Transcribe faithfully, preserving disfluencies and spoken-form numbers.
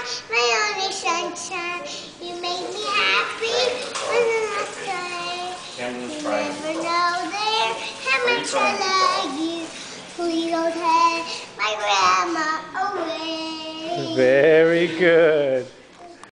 my only sunshine. You make me happy when I say. You never know there how much I love you. Please don't take my grandma away. Very good.